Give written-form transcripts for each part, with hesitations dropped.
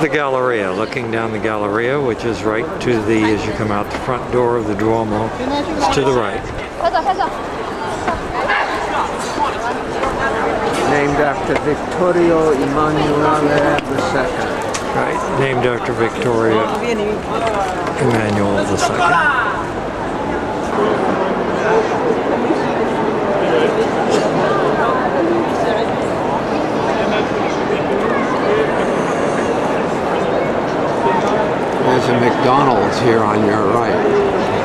The Galleria, looking down the Galleria, which is right to the, as you come out the front door of the Duomo, it's to the right. Named after Vittorio Emanuele II. Right, named after Victoria Emmanuel II. There's a McDonald's here on your right.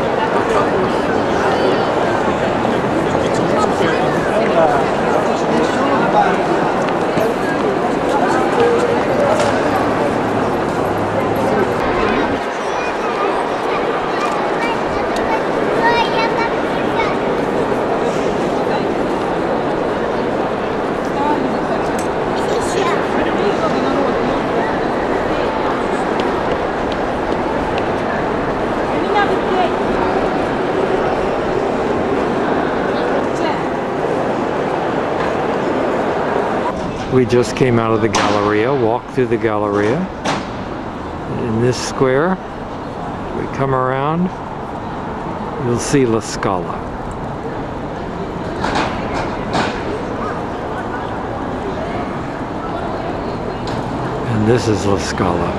We just came out of the Galleria, walked through the Galleria. In this square, we come around, you'll see La Scala. And this is La Scala.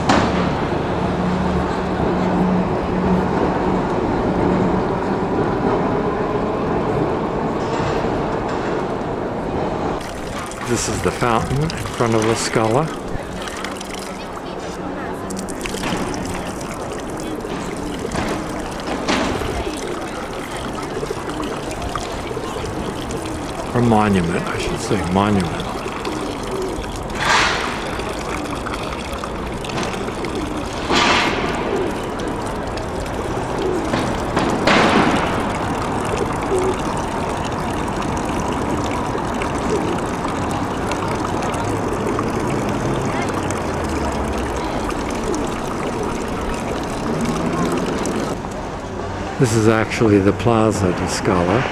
This is the fountain in front of La Scala. Or monument, I should say, monument. This is actually the Plaza di Scala.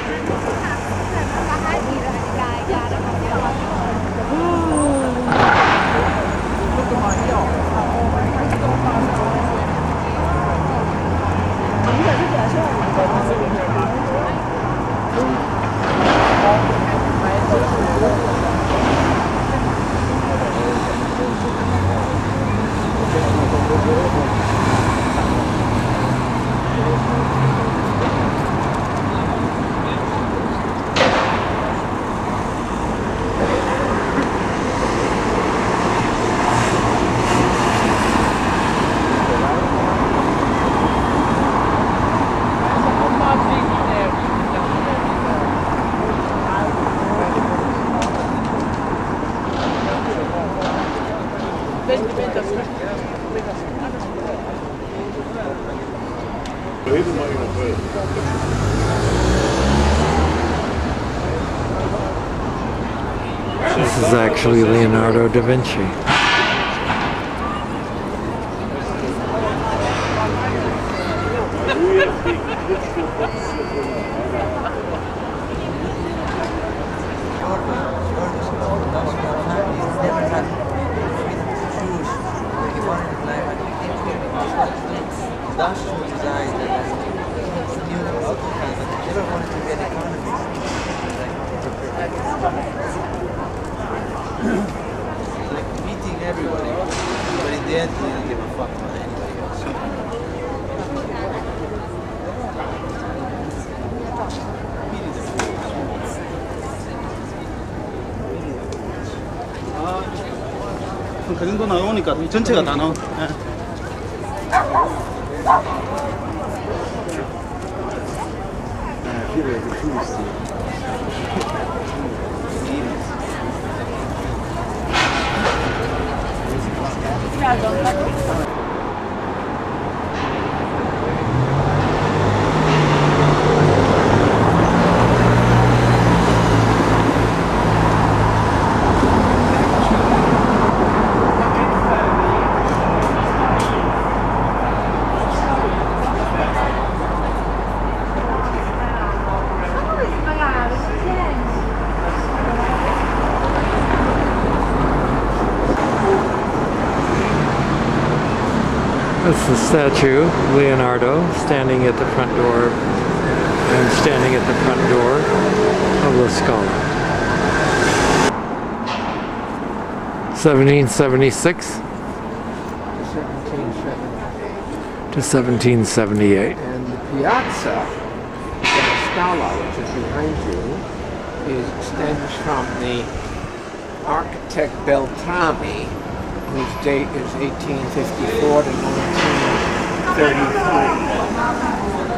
This is actually Leonardo da Vinci. Like meeting everybody, but in the end he didn't give a fuck about anybody else. Meeting the fools. 그 정도 나오니까 전체가 다 나오. That's the statue, Leonardo, standing at the front door. I'm standing at the front door of La Scala. 1776 to 1778. And the Piazza della Scala, which is behind you, extends from the architect Beltrami, whose date is 1854 to 1933.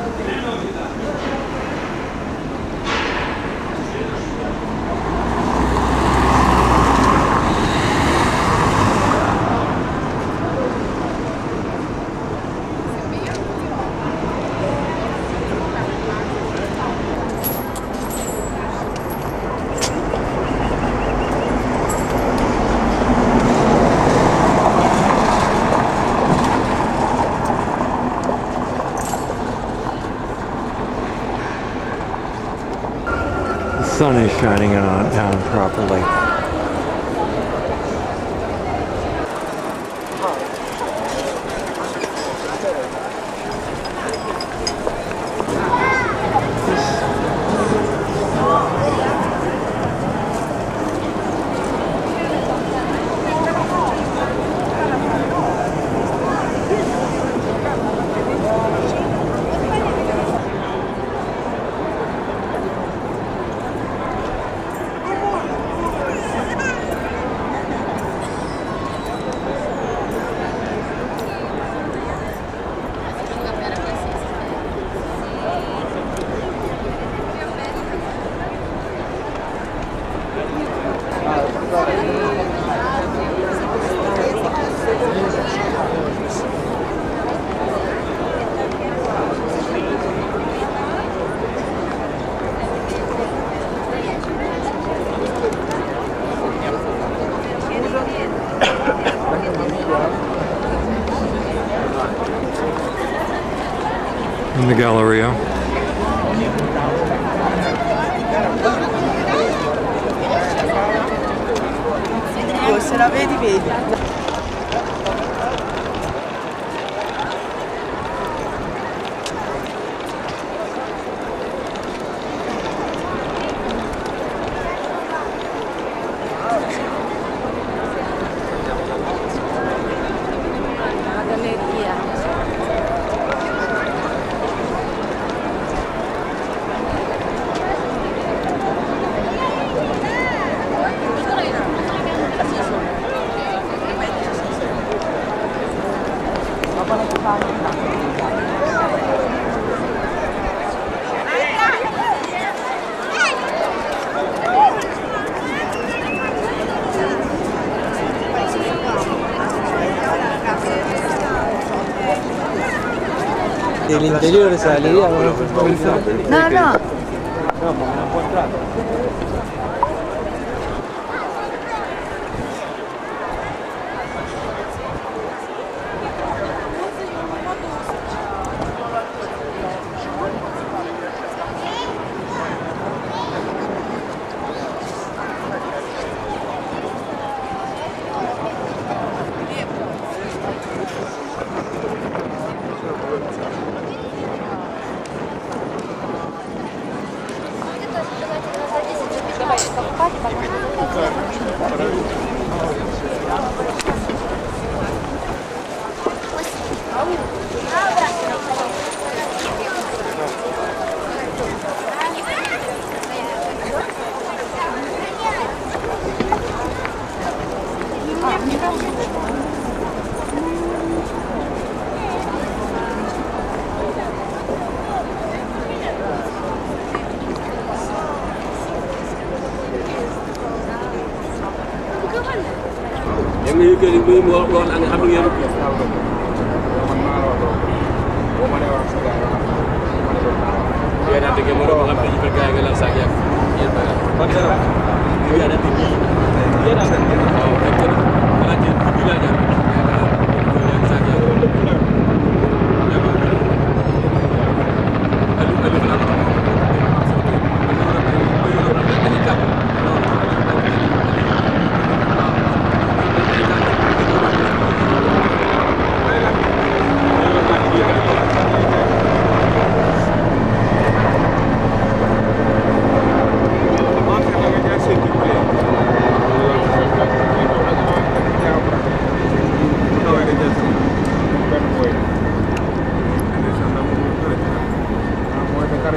The sun is shining down properly. In the Galleria. Se la vedi, vedi. Dell'interiore saliva? No, no. No, ma non può entrare.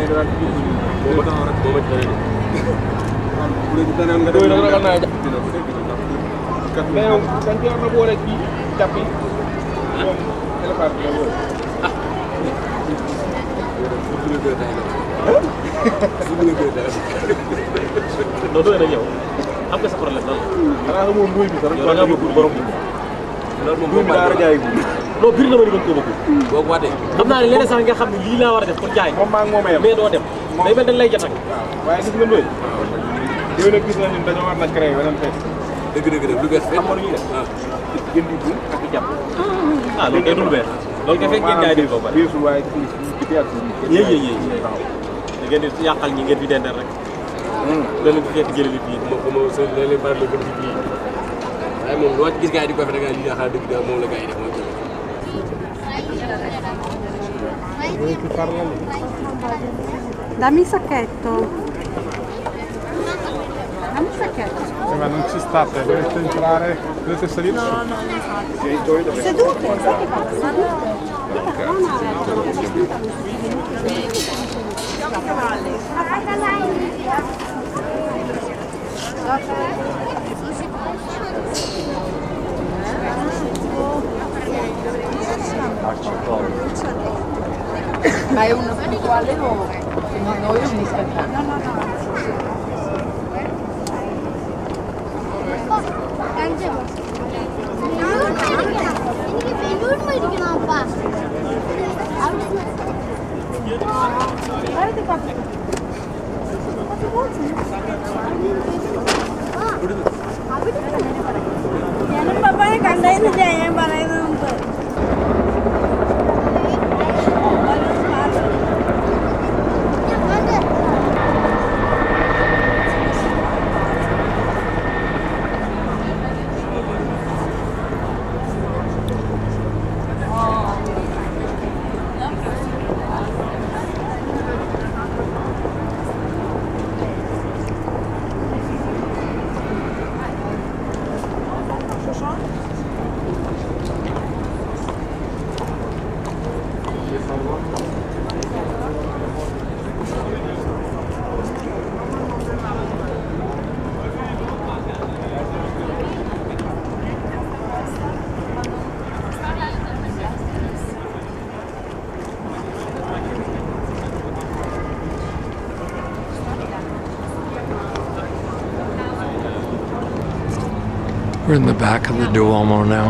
non bir na ma ni gën ko bëgg boo waté xam naa ne leneen sax nga xam ne lii laa war a def pour jaay moom maa ngi moom mais doo dem day mel dañ lay jot ak waaye gis nga ndoy yow nag gis na ñun dañoo war na créer weneen fekk dëgg lu bees fekk xam nga lu ñuy def gën di buum ak jàpp loolu kay dul bees loolu kay fekk ngeen jaay def ko bari biisul waaye ci biir yéey da ngeen di yàqal ñi ngeen di dendal rek loolu fi fekk jëlee fii mo so leen bari la gën ci fii waaye moom loo gis gars yi di ko def da nga li xaar dëgg da moom la gars yi def mooy Dammi il sacchetto. Dammi il sacchetto. Ma non ci state, dovete entrare, dovete salire su. Sedute, sai che fa? Ma è uno puntuale o noi non mi aspettiamo? No. ഞാനും പപ്പാനെ കണ്ടതിന് ഞാൻ പറയുന്നത് മുമ്പ് We're in the back of the Duomo now.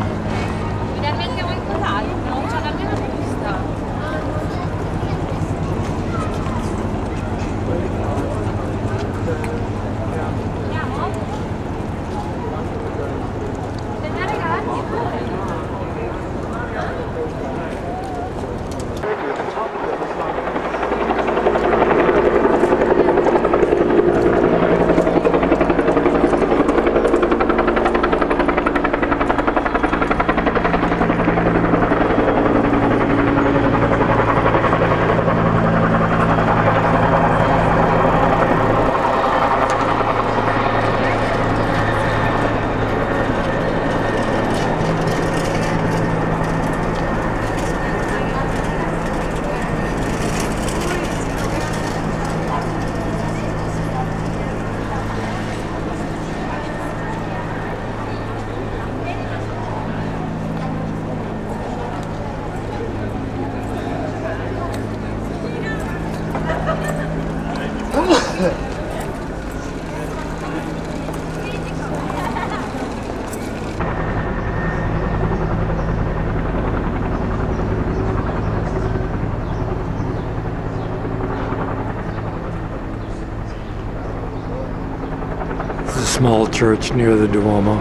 Small church near the Duomo.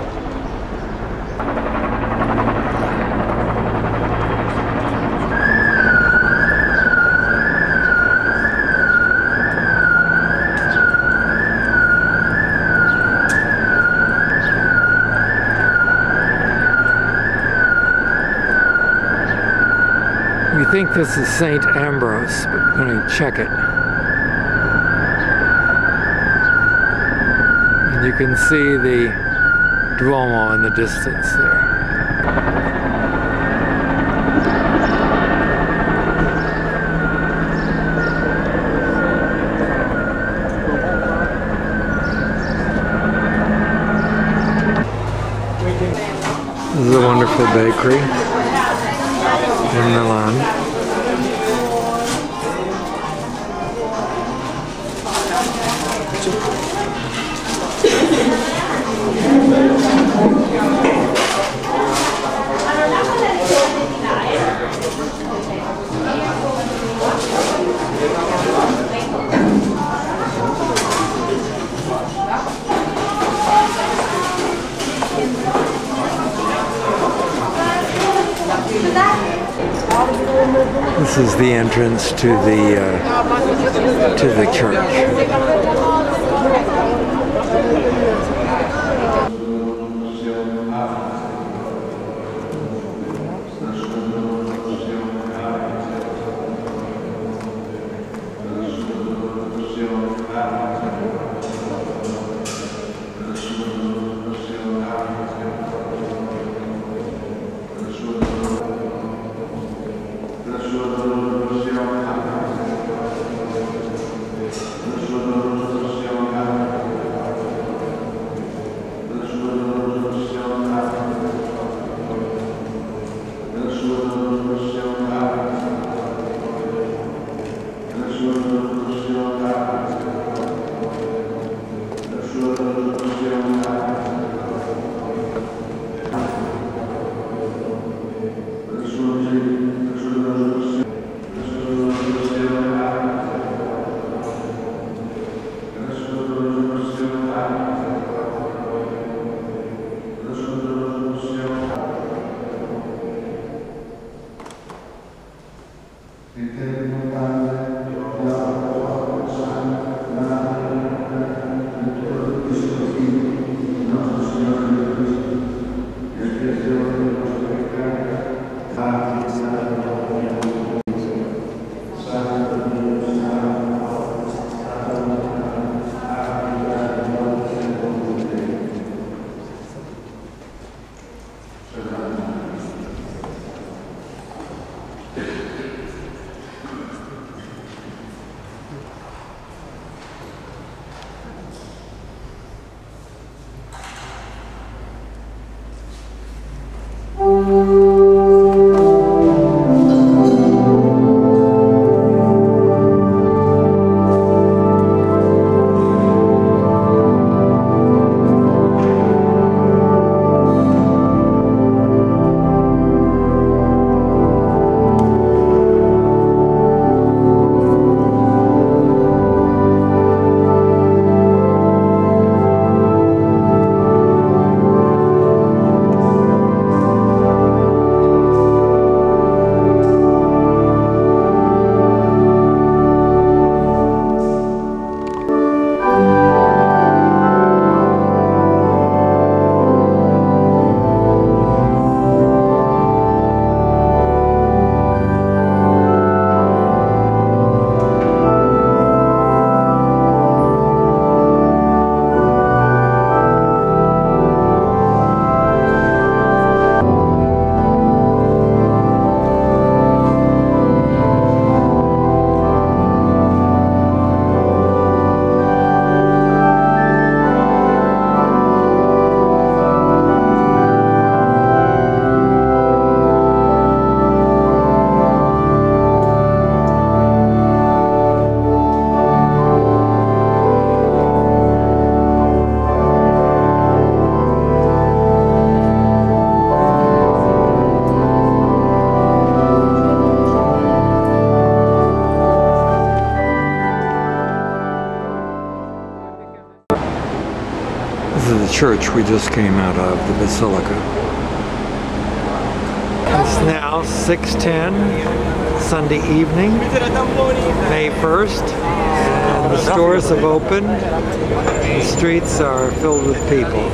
We think this is St. Ambrose, but we're going to check it. You can see the Duomo in the distance there. a wonderful bakery in Milan. This is the entrance to the church. This is the church we just came out of, the Basilica. It's now 6:10, Sunday evening, May 1st, and the stores have opened. The streets are filled with people.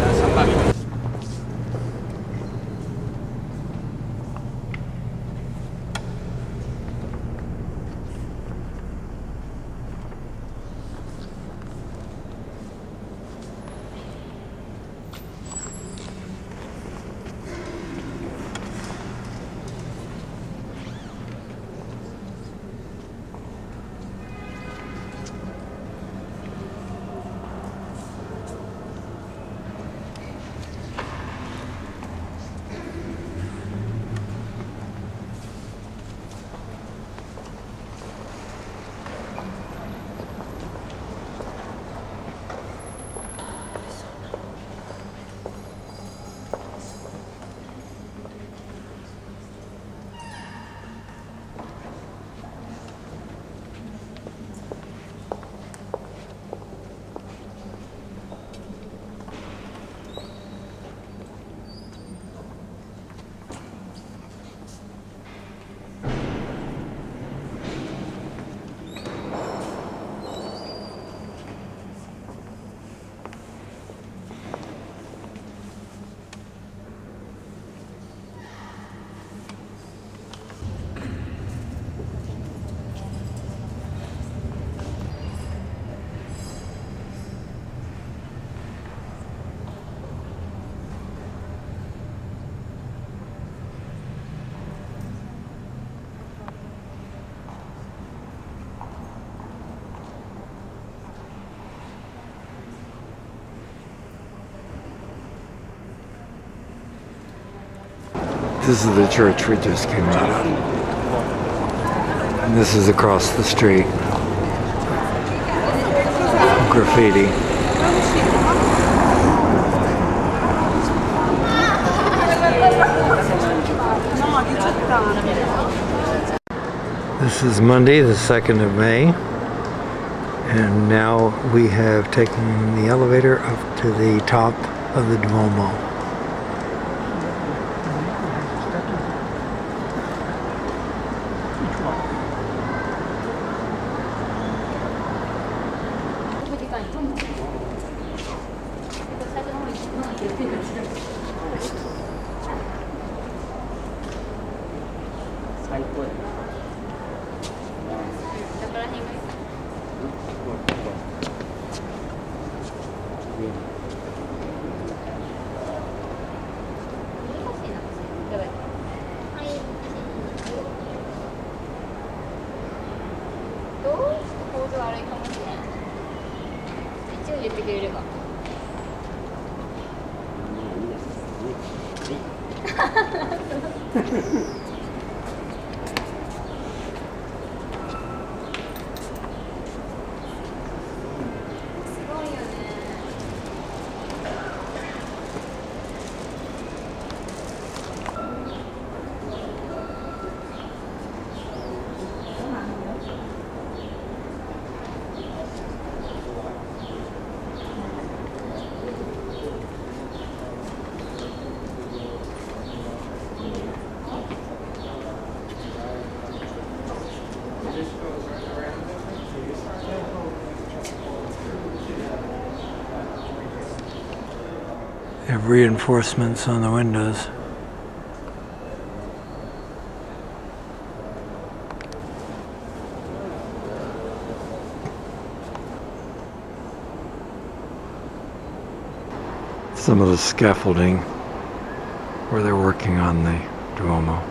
This is the church we just came out of. And this is across the street. Graffiti. This is Monday, the 2nd of May. And now we have taken the elevator up to the top of the Duomo. They have reinforcements on the windows. Some of the scaffolding where they're working on the Duomo.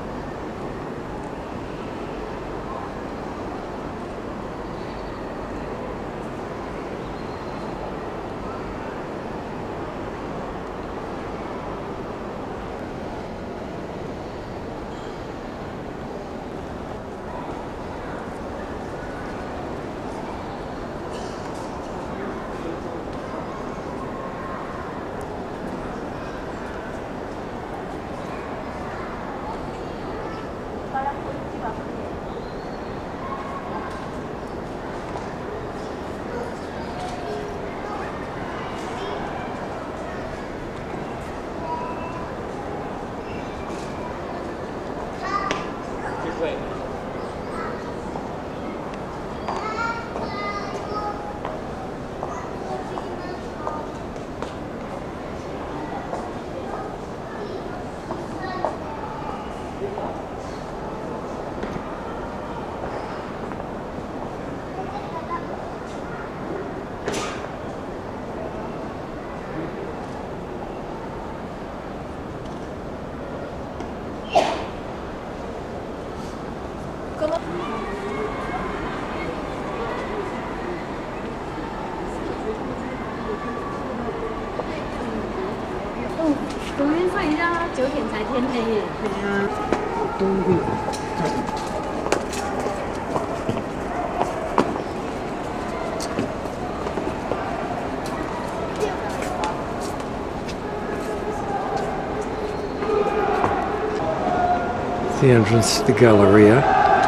The entrance to the Galleria.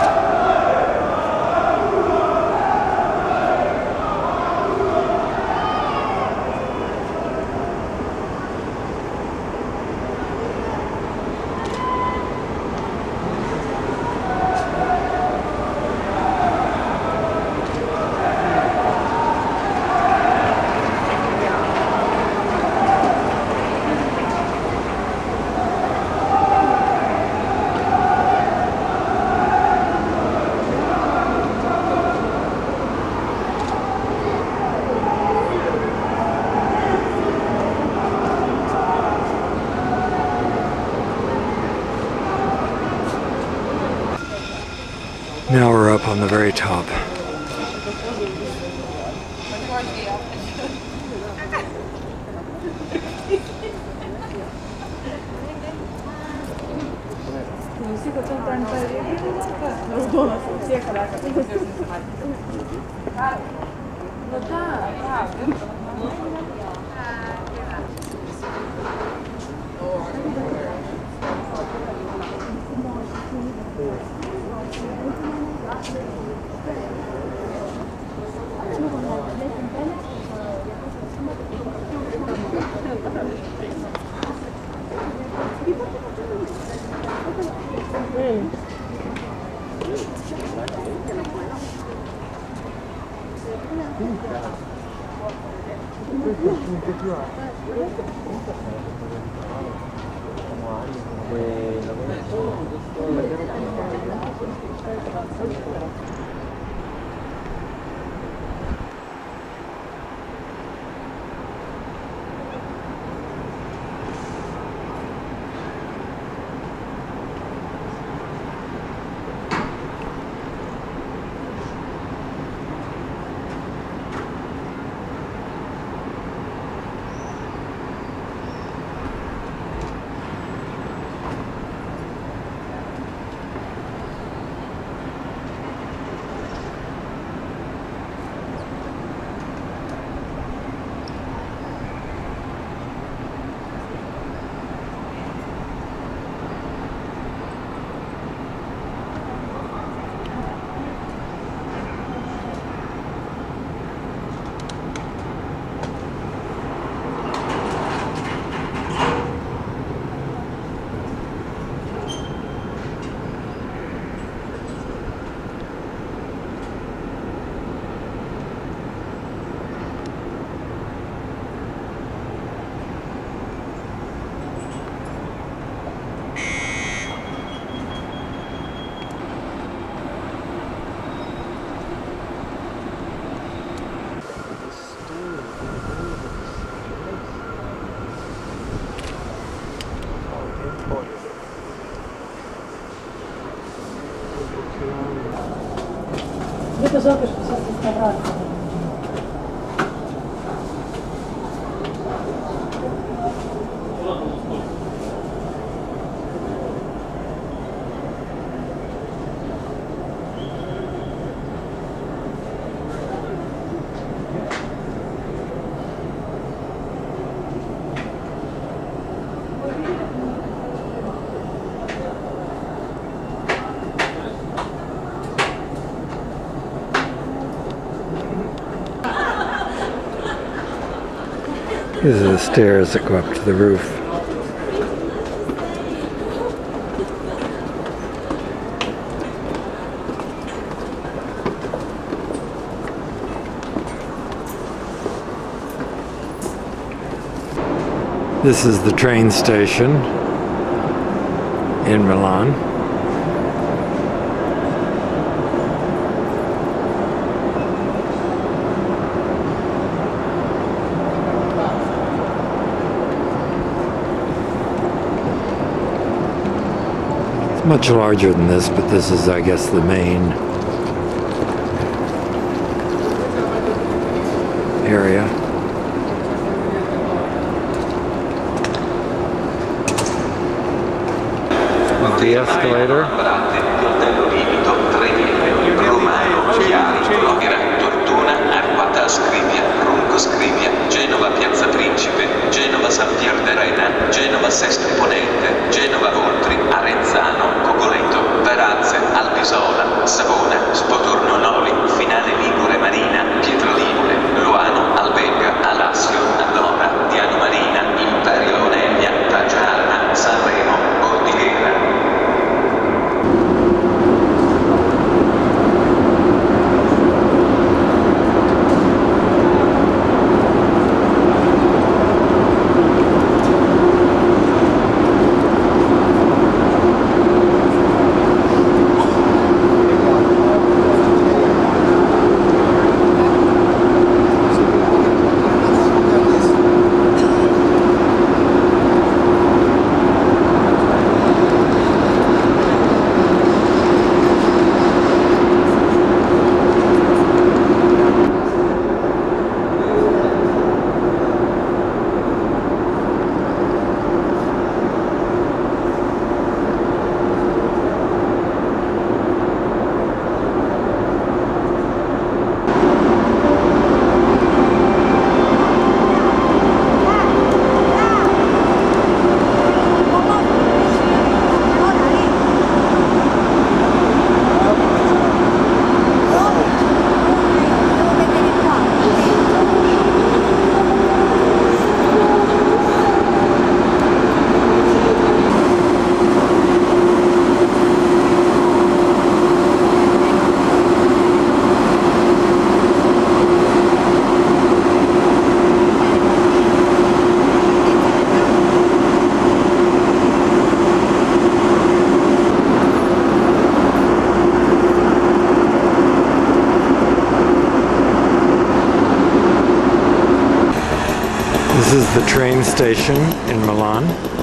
Now we're up on the very top. Io so che sono stata These are the stairs that go up to the roof. This is the train station in Milan. Much larger than this, but this is, I guess, the main area. The escalator. Romano, Chiari, Tortona, Arquata Scrivia, Runco Scrivia, Genova Piazza Principe, Genova San Pier de Rena, Genova Sesto Ponente, Genova Voltri, Arenzano, Cogoleto, Verazze, Albisola, Savona, Spotorno Noli, Finale Ligure Marina, Pietroligure, Luano, Albenga, Alassio, Annora, Diano Marina, Imperio Oneglia, Pagiarna, Sanremo, Bordighera. This is the train station in Milan.